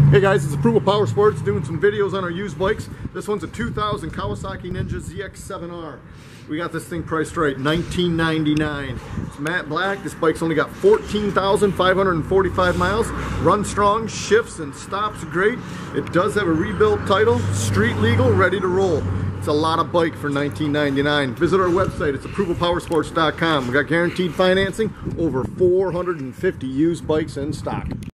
Hey guys, it's Approval Power Sports doing some videos on our used bikes. This one's a 2000 Kawasaki Ninja ZX-7R. We got this thing priced right, $19.99. It's matte black. This bike's only got 14,545 miles. Runs strong, shifts and stops great. It does have a rebuilt title, street legal, ready to roll. It's a lot of bike for $19.99. Visit our website, it's approvalpowersports.com. We got guaranteed financing, over 450 used bikes in stock.